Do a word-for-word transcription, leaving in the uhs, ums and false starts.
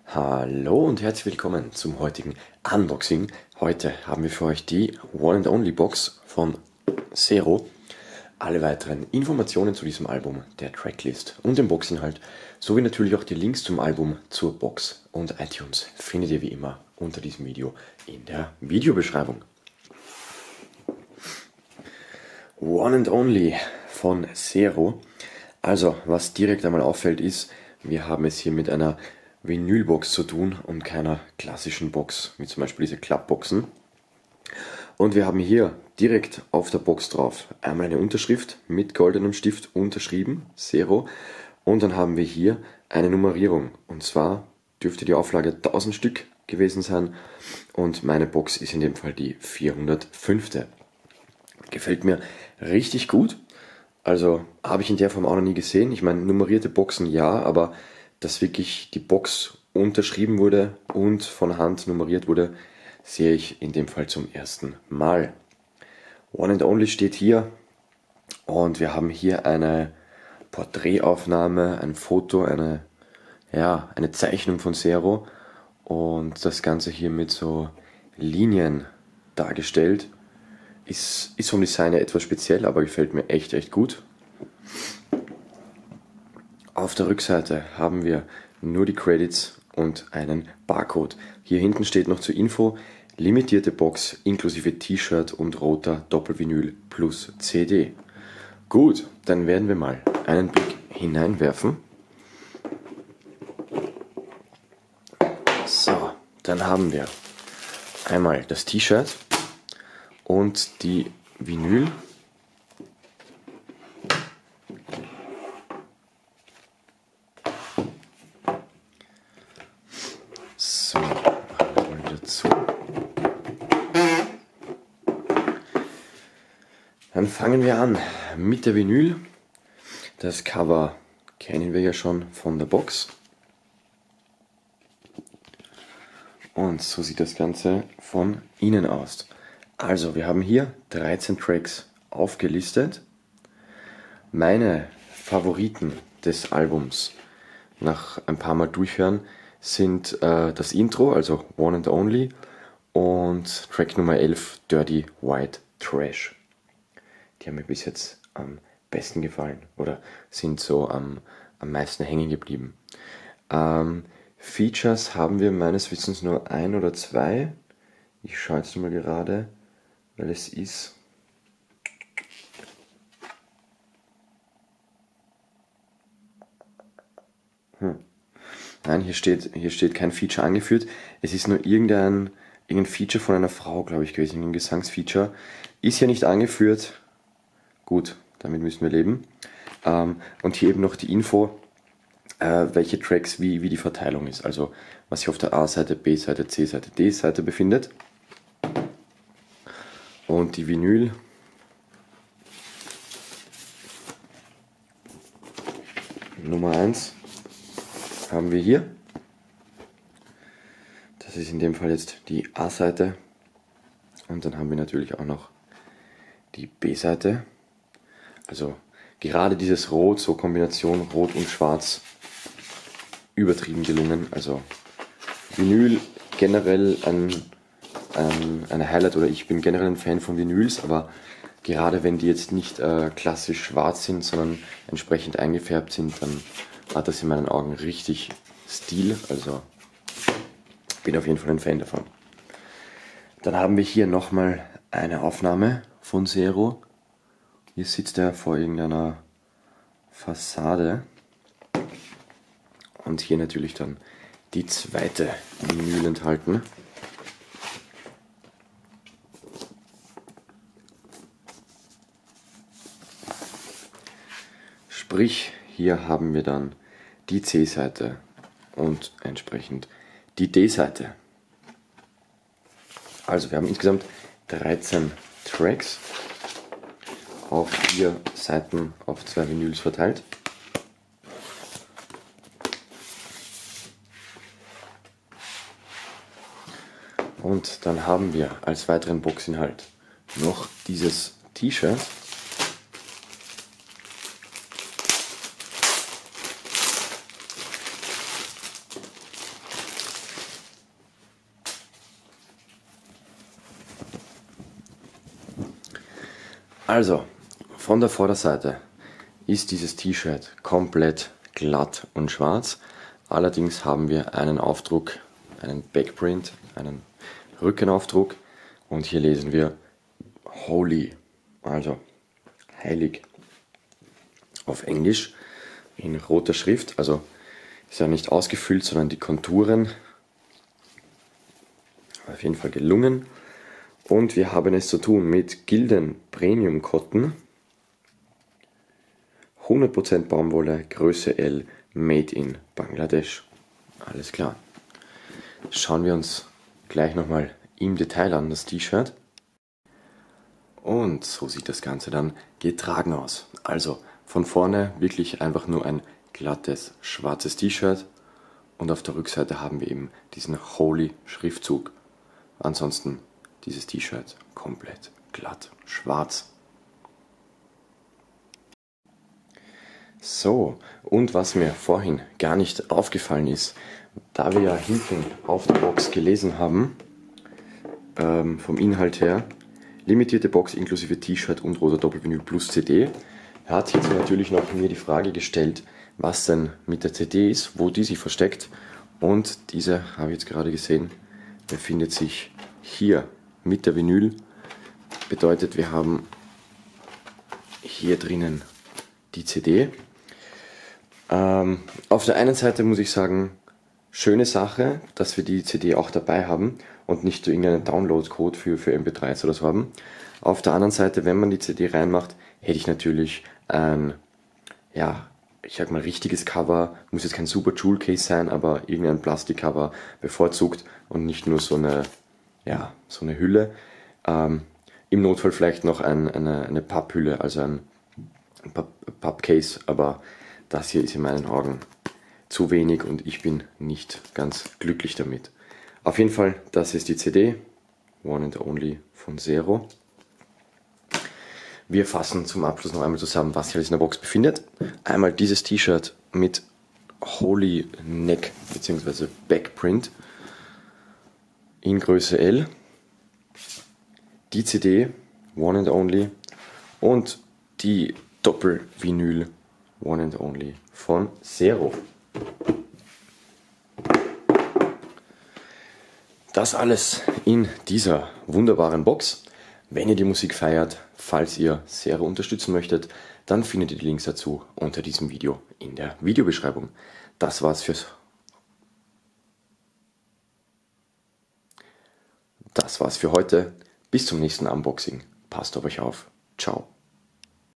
Hallo und herzlich willkommen zum heutigen Unboxing. Heute haben wir für euch die One and Only Box von Zero. Alle weiteren Informationen zu diesem Album, der Tracklist und dem Boxinhalt, sowie natürlich auch die Links zum Album, zur Box und iTunes findet ihr wie immer unter diesem Video in der Videobeschreibung. One and Only von Zero. Also, was direkt einmal auffällt ist, wir haben es hier mit einer Vinylbox zu tun und keiner klassischen Box, wie zum Beispiel diese Klappboxen. Und wir haben hier direkt auf der Box drauf einmal eine Unterschrift mit goldenem Stift unterschrieben, Zero. Und dann haben wir hier eine Nummerierung. Und zwar dürfte die Auflage tausend Stück gewesen sein. Und meine Box ist in dem Fall die vierhundertfünfte. Gefällt mir richtig gut. Also habe ich in der Form auch noch nie gesehen. Ich meine, nummerierte Boxen ja, aber dass wirklich die Box unterschrieben wurde und von Hand nummeriert wurde, sehe ich in dem Fall zum ersten Mal. One and Only steht hier und wir haben hier eine Porträtaufnahme, ein Foto, eine, ja, eine Zeichnung von Zero und das Ganze hier mit so Linien dargestellt. Ist, ist vom Design her etwas speziell, aber gefällt mir echt, echt gut. Auf der Rückseite haben wir nur die Credits und einen Barcode. Hier hinten steht noch zur Info, limitierte Box inklusive T-Shirt und roter Doppelvinyl plus C D. Gut, dann werden wir mal einen Blick hineinwerfen. So, dann haben wir einmal das T-Shirt und die Vinyl. So, machen wir mal wieder zu. Dann fangen wir an mit der Vinyl. Das Cover kennen wir ja schon von der Box. Und so sieht das Ganze von innen aus. Also, wir haben hier dreizehn Tracks aufgelistet. Meine Favoriten des Albums, nach ein paar Mal durchhören, sind äh, das Intro, also One and Only, und Track Nummer elf, Dirty White Trash. Die haben mir bis jetzt am besten gefallen oder sind so am, am meisten hängen geblieben. Ähm, Features haben wir meines Wissens nur ein oder zwei. Ich schaue jetzt mal gerade, weil es ist... Hm. Nein, hier steht, hier steht kein Feature angeführt. Es ist nur irgendein, irgendein Feature von einer Frau, glaube ich, gewesen. Ein Gesangsfeature. Ist hier nicht angeführt. Gut, damit müssen wir leben. Ähm, und hier eben noch die Info, äh, welche Tracks, wie, wie die Verteilung ist. Also, was sich auf der A-Seite, B-Seite, C-Seite, D-Seite befindet. Und die Vinyl. Nummer eins. Haben wir hier. Das ist in dem Fall jetzt die A-Seite. Und dann haben wir natürlich auch noch die B-Seite. Also gerade dieses Rot, so Kombination Rot und Schwarz, übertrieben gelungen. Also Vinyl generell ein, ein, ein Highlight, oder ich bin generell ein Fan von Vinyls, aber gerade wenn die jetzt nicht äh, klassisch schwarz sind, sondern entsprechend eingefärbt sind, dann hat das in meinen Augen richtig Stil, also bin auf jeden Fall ein Fan davon. Dann haben wir hier nochmal eine Aufnahme von Zero. Hier sitzt er vor irgendeiner Fassade. Und hier natürlich dann die zweite Vinyl enthalten. Sprich, hier haben wir dann die C-Seite und entsprechend die D-Seite. Also wir haben insgesamt dreizehn Tracks auf vier Seiten auf zwei Vinyls verteilt. Und dann haben wir als weiteren Boxinhalt noch dieses T-Shirt. Also, von der Vorderseite ist dieses T-Shirt komplett glatt und schwarz. Allerdings haben wir einen Aufdruck, einen Backprint, einen Rückenaufdruck und hier lesen wir Holy, also heilig, auf Englisch in roter Schrift, also ist ja nicht ausgefüllt, sondern die Konturen, auf jeden Fall gelungen. Und wir haben es zu tun mit Gildan Premium Cotton, hundert Prozent Baumwolle, Größe L, Made in Bangladesch. Alles klar. Schauen wir uns gleich nochmal im Detail an, das T-Shirt. Und so sieht das Ganze dann getragen aus. Also von vorne wirklich einfach nur ein glattes schwarzes T-Shirt und auf der Rückseite haben wir eben diesen Holy Schriftzug. Ansonsten dieses T-Shirt komplett glatt schwarz. So, und was mir vorhin gar nicht aufgefallen ist, da wir ja hinten auf der Box gelesen haben, ähm, vom Inhalt her, limitierte Box inklusive T-Shirt und roter Doppelvinyl plus C D, hat jetzt natürlich noch mir die Frage gestellt, was denn mit der C D ist, wo die sich versteckt. Und diese, habe ich jetzt gerade gesehen, befindet sich hier mit der Vinyl. Bedeutet, wir haben hier drinnen die C D. Ähm, auf der einen Seite muss ich sagen, schöne Sache, dass wir die C D auch dabei haben und nicht so irgendeinen Download-Code für, für M P drei oder so haben. Auf der anderen Seite, wenn man die C D reinmacht, hätte ich natürlich ein, ja, ich sag mal richtiges Cover, muss jetzt kein super Jewel Case sein, aber irgendein Plastikcover bevorzugt und nicht nur so eine, ja, so eine Hülle. Ähm, im Notfall vielleicht noch ein, eine, eine Papphülle, also ein, ein Pappcase, aber das hier ist in meinen Augen zu wenig und ich bin nicht ganz glücklich damit. Auf jeden Fall, das ist die C D, One and Only von Xero. Wir fassen zum Abschluss noch einmal zusammen, was sich alles in der Box befindet. Einmal dieses T-Shirt mit Holy Neck bzw. Backprint in Größe L, die C D, One and Only und die Doppelvinyl One and Only von Xero. Das alles in dieser wunderbaren Box. Wenn ihr die Musik feiert, falls ihr Xero unterstützen möchtet, dann findet ihr die Links dazu unter diesem Video in der Videobeschreibung. Das war's fürs Das war's für heute. Bis zum nächsten Unboxing. Passt auf euch auf. Ciao.